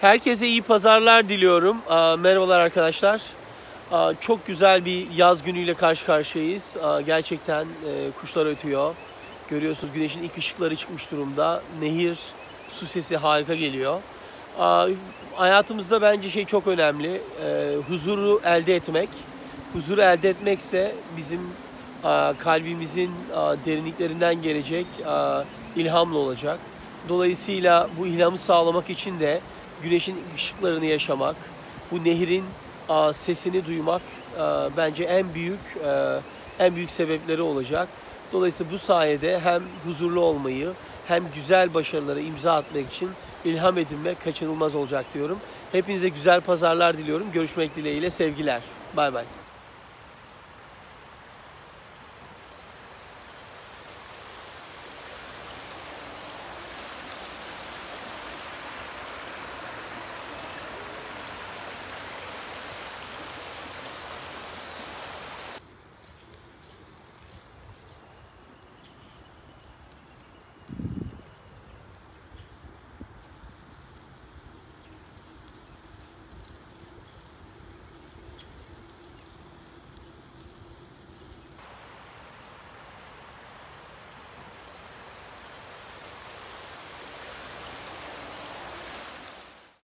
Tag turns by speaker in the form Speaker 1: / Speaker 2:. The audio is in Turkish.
Speaker 1: Herkese iyi pazarlar diliyorum. Merhabalar arkadaşlar. Çok güzel bir yaz günüyle karşı karşıyayız. Gerçekten kuşlar ötüyor. Görüyorsunuz güneşin ilk ışıkları çıkmış durumda. Nehir, su sesi harika geliyor. Hayatımızda bence çok önemli. Huzuru elde etmek. Huzuru elde etmekse bizim kalbimizin derinliklerinden gelecek ilhamla olacak. Dolayısıyla bu ilhamı sağlamak için de güneşin ışıklarını yaşamak, bu nehrin sesini duymak bence en büyük sebepleri olacak. Dolayısıyla bu sayede hem huzurlu olmayı hem güzel başarılara imza atmak için ilham edinmek kaçınılmaz olacak diyorum. Hepinize güzel pazarlar diliyorum. Görüşmek dileğiyle sevgiler. Bay bay.